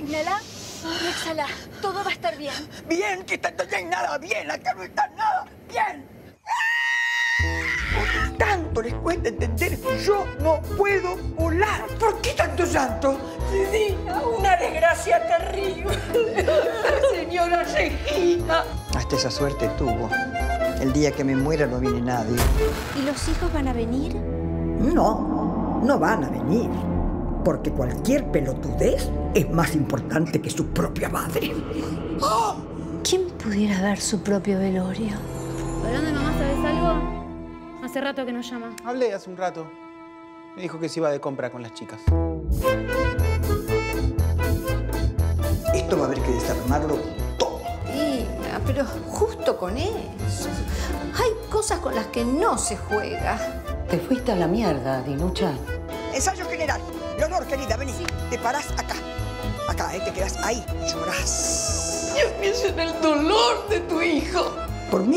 Inhala y exhala. Todo va a estar bien. Bien, que no hay nada bien. Acá no está nada bien. ¿Por qué tanto les cuesta entender que yo no puedo volar? ¿Por qué tanto llanto? Regina, una desgracia terrible. Señora Regina. Hasta esa suerte tuvo. El día que me muera no viene nadie. ¿Y los hijos van a venir? No, no van a venir. Porque cualquier pelotudez es más importante que su propia madre. ¡Oh! ¿Quién pudiera ver su propio velorio? ¿Hablando de mamá, sabes algo? Hace rato que nos llama. Hablé hace un rato. Me dijo que se iba de compra con las chicas. Esto va a haber que desarmarlo todo. Pero justo con eso. Hay cosas con las que no se juega. Te fuiste a la mierda, Dinucha. Ensayo general. Leonor, querida, vení. Te parás acá. Acá, te quedás ahí. Llorás. Yo pienso en el dolor de tu hijo. ¿Por mí?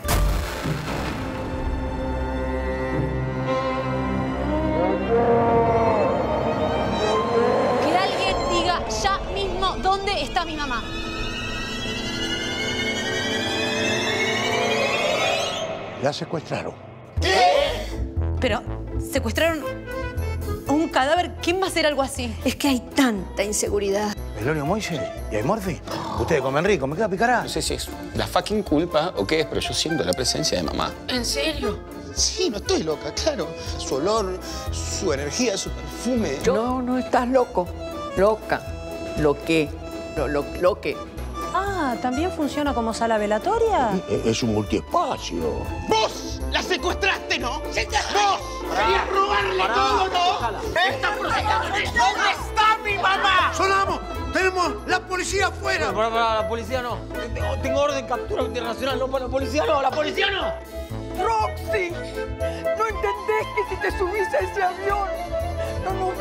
Que alguien diga ya mismo dónde está mi mamá. La secuestraron. Pero, ¿secuestraron un cadáver? ¿Quién va a hacer algo así? Es que hay tanta inseguridad. ¿Elorio Moise? ¿Y hay Morphy? Ustedes comen rico, ¿me queda picará? No sé si es la fucking culpa o qué es, pero yo siento la presencia de mamá. ¿En serio? Sí, no estoy loca, claro. Su olor, su energía, su perfume. No, no estás loco. Loca. Lo que. Ah, ¿también funciona como sala velatoria? Es un multiespacio. ¡Vos la secuestraste, no! ¡Vos! ¡Querías robarle todo, no! ¿Dónde está mi mamá? ¡Sonamos! ¡Tenemos la policía afuera! Para la policía no. Tengo orden de captura internacional, no para la policía no, la policía no. Roxy, ¿no entendés que si te subís a ese avión no nos